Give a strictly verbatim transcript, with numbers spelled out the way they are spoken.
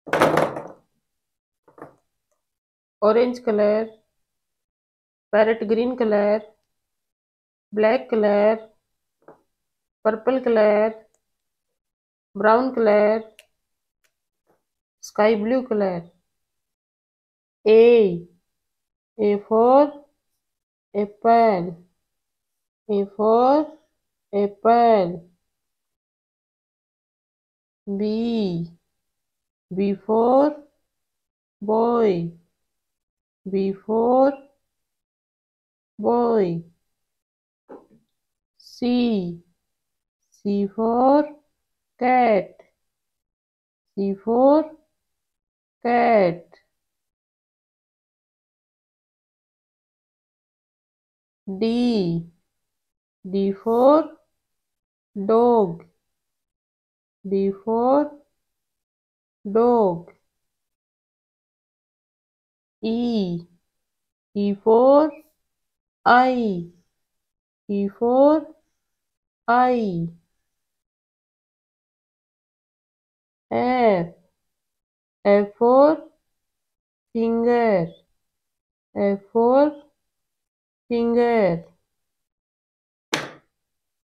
orange color, parrot green color, black color, purple color, brown color, sky blue color. A. A for apple. A for apple. B. B for boy. B for boy. C. C for cat. C for cat. D. D for dog. D for dog. E. E for eye. E for eye. F. F for finger. F for finger.